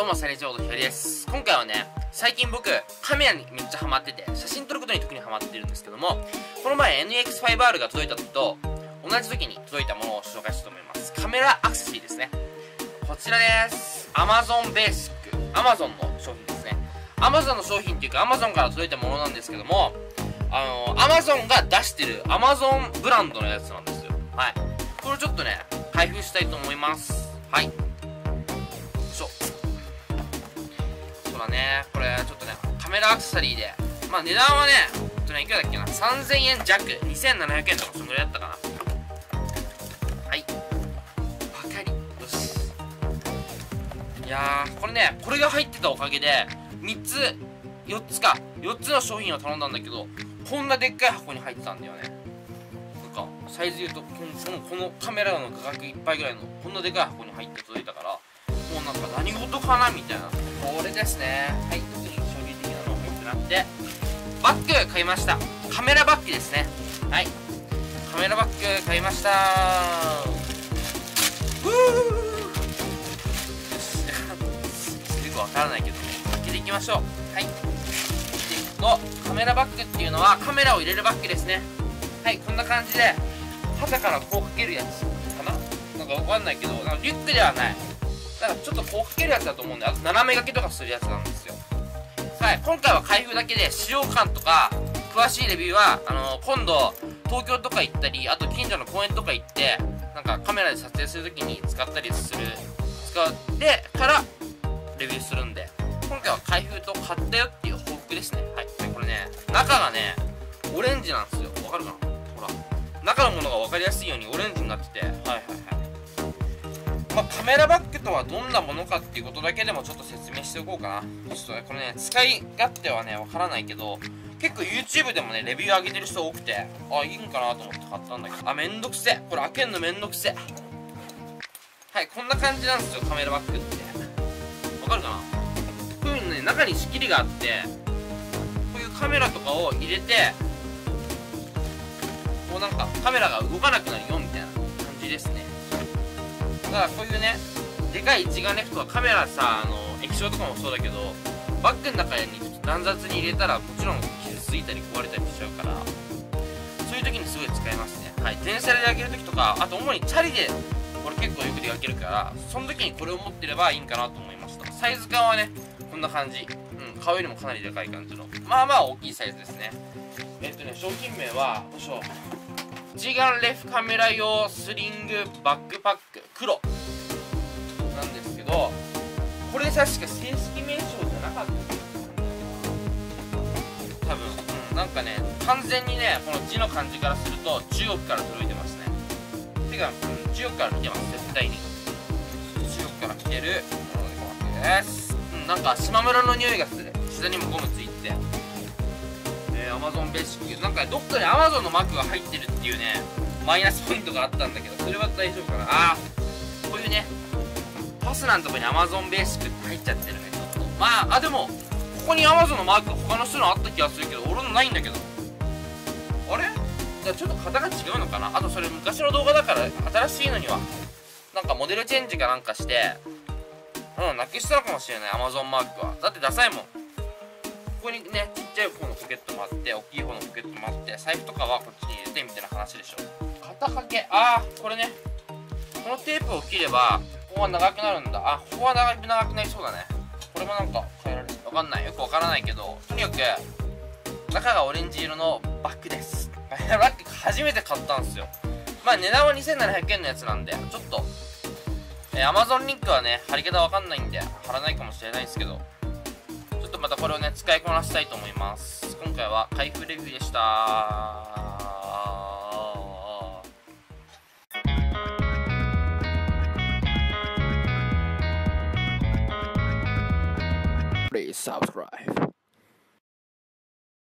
どうもサニーちゃんことひかりです。今回はね、最近僕カメラにめっちゃハマってて、写真撮ることに特にハマってるんですけども、この前 NX5R が届いた時と同じ時に届いたものを紹介したいと思います。カメラアクセサリーですね。こちらです。 Amazon Basic、 Amazon の商品ですね。 Amazon の商品っていうか Amazon から届いたものなんですけども、Amazon が出してる Amazon ブランドのやつなんですよ。はい、これをちょっとね開封したいと思います。はい、そうだね、これちょっとねカメラアクセサリーで、まあ値段はねいくらだっけな、3000円弱、2700円とかそのぐらいだったかな。はい、パカリ、よし。いやー、これね、これが入ってたおかげで4つの商品を頼んだんだけど、こんなでっかい箱に入ってたんだよね。なんかサイズ言うとこのカメラの価格いっぱいぐらいのこんなでかい箱に入って届いたから、もうなんか何事かなみたいな。これですね。はい、特に衝撃的なのを持ってなって、バッグ買いました。カメラバッグですね。はい、カメラバッグ買いました。よくわからないけどね、開けていきましょう。はい、カメラバッグっていうのはカメラを入れるバッグですね。はい、こんな感じで肩からこうかけるやつかな、なんかわかんないけど、なんかリュックではない、だからちょっとこうかけるやつだと思うんで、あと斜め掛けとかするやつなんですよ。はい、今回は開封だけで使用感とか詳しいレビューは今度東京とか行ったり、あと近所の公園とか行ってなんかカメラで撮影するときに使ってからレビューするんで、今回は開封と買ったよっていう報告ですね。はい、これね、中がねオレンジなんですよ。わかるかな、ほら中のものが分かりやすいようにオレンジになってて、はいはいはい。まあ、カメラバッグとはどんなものかっていうことだけでもちょっと説明しておこうかな。ちょっとねこれね使い勝手はねわからないけど、結構 YouTube でもねレビュー上げてる人多くて、あ、いいんかなと思って買ったんだけど、あ、めんどくせえ、これ開けんのめんどくせえ。はい、こんな感じなんですよカメラバッグって。わかるかな、こういうのね中に仕切りがあって、こういうカメラとかを入れて、こうなんかカメラが動かなくなるよみたいな感じですね。だからこういうねでかい一眼レフとかカメラさ、液晶とかもそうだけど、バッグの中に乱雑に入れたらもちろん傷ついたり壊れたりしちゃうから、そういう時にすごい使えますね。はい、電車で開ける時とか、あと主にチャリでこれ結構よく出かけるから、その時にこれを持ってればいいんかなと思いました。サイズ感はねこんな感じ、顔よりもかなりでかい感じの、まあまあ大きいサイズですね。商品名は一眼レフカメラ用スリングバックパック黒なんですけど、これ確か正式名称じゃなかった多分、なんかね完全にねこの字の漢字からすると中国から届いてますね。てか、中国から来てます、絶対に中国から来てるものです。なんか島村の匂いがする。下にもゴムついて、Amazon ベーシック、なんかどっかに Amazon のマークが入ってるっていうねマイナスポイントがあったんだけど、それは大丈夫かな。あー、こういうねファスナーのとこに Amazon ベーシックって入っちゃってるね。ちょっとまあ、でもここに Amazon のマーク他の人のあった気がするけど、俺のないんだけど、あれじゃあちょっと型が違うのかな。あとそれ昔の動画だから新しいのにはなんかモデルチェンジかなんかしてなくしたのかもしれない。 Amazon マークはだってダサいもん。ここにねちっちゃい方のポケットもあって大きい方のポケットもあって、財布とかはこっちに入れてみたいな話でしょ。肩掛け、あー、これねこのテープを切ればここは長くなるんだ。あ、ここは長くなりそうだね。これもなんか変えられる、わかんない、よくわからないけど、とにかく中がオレンジ色のバッグです。バッグ初めて買ったんですよ。まあ値段は2700円のやつなんで、ちょっとAmazon リンクはね貼り方わかんないんで貼らないかもしれないんですけど、ちょっとまたこれをね使いこなしたいと思います。今回は開封レビューでした。Please subscribe.